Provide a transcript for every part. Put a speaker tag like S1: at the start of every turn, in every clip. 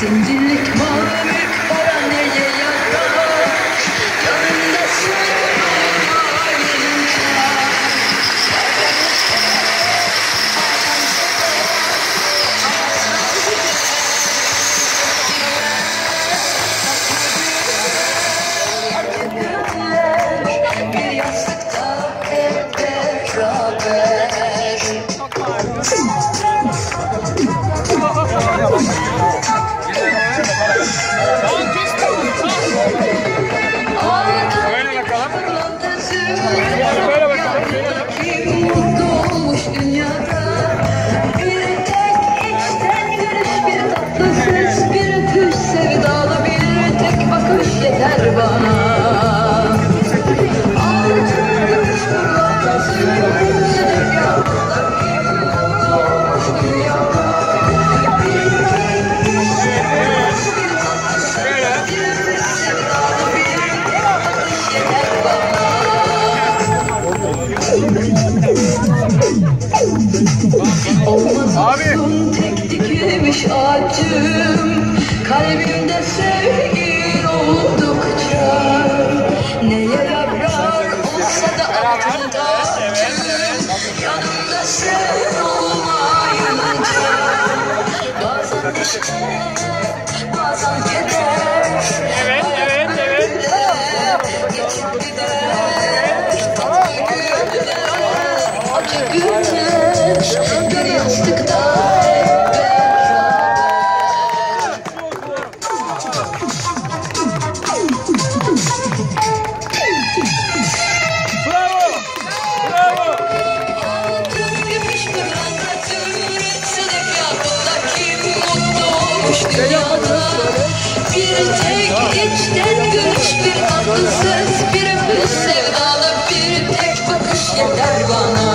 S1: Zincirlik mavi para neye yarar? Yanında sen olmayınca. Bir yastıkta hep beraber. Mutlu olmuş dünyada. Bir tek içten gülüş, bir tatlı ses, bir öpüş sevdalı, bir tek bakış yeter bana. Olmazsın tek dikilmiş ağacım, kalbimde sevgin oldukça. Neye yaprak olsa da altında yanımda sen olmayınca. Bazen neşe, bazen keder. Geçip gider tatlı günler, acı günler. Bir yastıkta hep beraber.
S2: Bravo! Bravo!
S1: Altın gümüş pırlanta üretsenek yakında kim mutlu olmuş dünyada. Bir tek içten gülüş, bir tatlı ses, bir öpüş sevdalı, bir tek bakış yeter bana.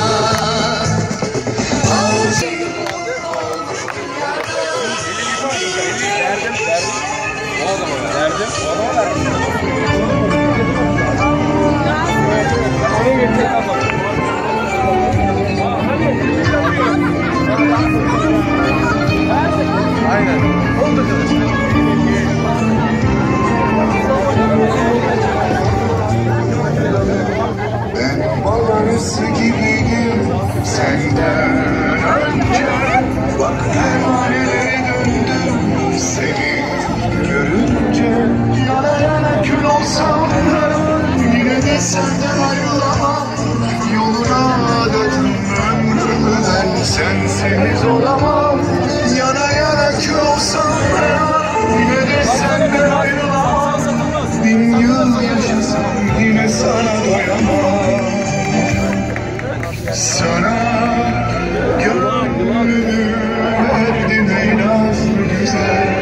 S3: Ben balarısı gibiydim senden önce. Bak pervanelere döndüm seni görünce. Yana yana kül olsam yine de senden ayrılamam. Yoluna adadım ömrümü ben sensiz olamam. Yana yana kül olsam yine de senden ayrılamam. Bin yıl yaşasam yine sana doyamam. Sana gönlümü verdim ey nazlı güzel.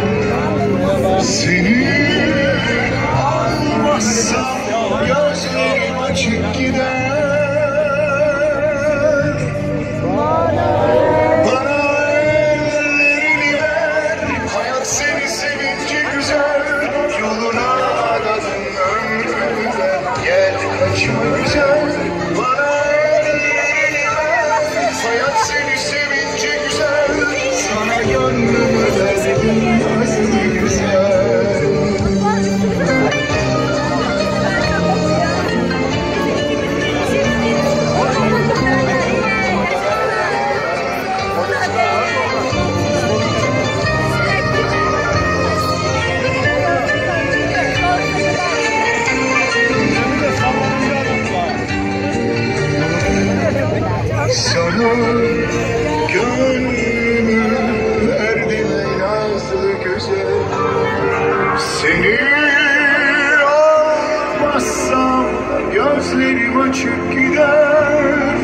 S3: Seni almazsam gözlerim açık gider. Bana ellerini ver, hayat seni sevince güzel. Yoluna adadım ömrümü ben, gel kaçma güzel. Bana ellerini ver, hayat seni sevince güzel. Sana gönlümü verdim nasıl güzel. Sana gönlümü verdim ey nazlı güzel. Seni almazsam gözlerim açık gider.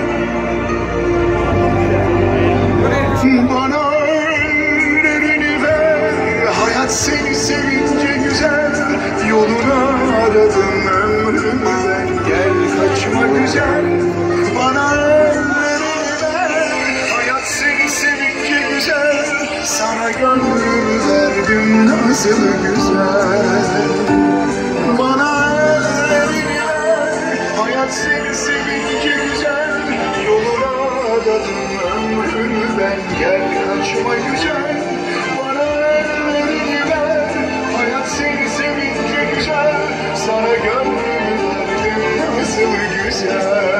S3: Bana ellerini ver, hayat seni sevince güzel. Yoluna aradım ömrümü ben, gel kaçma güzel. Bana ellerini ver, hayat seni sevince güzel. Sana gönlümü verdim nasıl güzel. Bana ellerini ver, hayat seni sevince güzel. Yoluna adadım ömrümü ben, gel kaçma güzel. Bana ellerini ver. güzel